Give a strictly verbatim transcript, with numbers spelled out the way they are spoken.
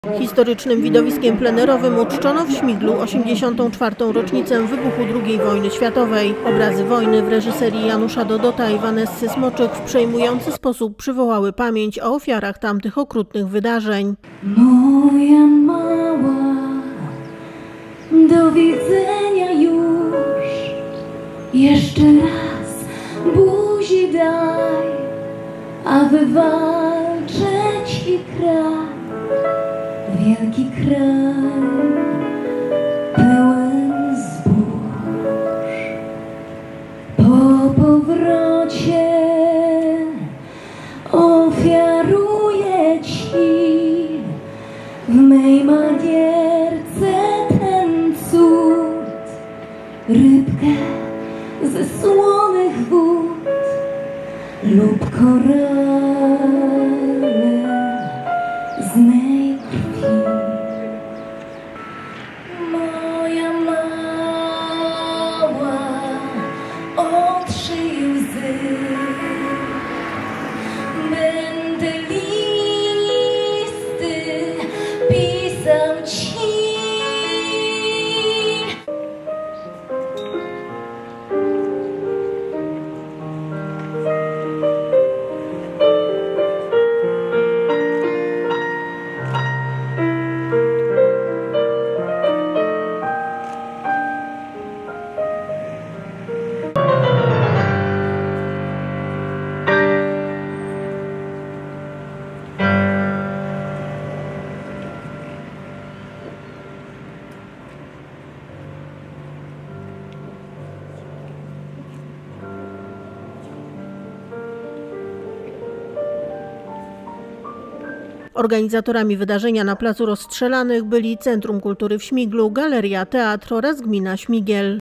Historycznym widowiskiem plenerowym uczczono w Śmiglu osiemdziesiątą czwartą rocznicę wybuchu drugiej wojny światowej. Obrazy wojny w reżyserii Janusza Dodota i Vanessy Smoczyk w przejmujący sposób przywołały pamięć o ofiarach tamtych okrutnych wydarzeń. Moja mała, do widzenia już. Jeszcze raz buzi daj, a wywalczę ci kraj. Wielki kraj, pełen zbóż. Po powrocie ofiaruję ci w mej manierce ten cud. Rybkę ze słonych wód lub korale z mej krwi. Moja mała, otrzyj łzy. Będę listy pisał ci. Organizatorami wydarzenia na Placu Rozstrzelanych byli Centrum Kultury w Śmiglu, Galeria, Teatr oraz Gmina Śmigiel.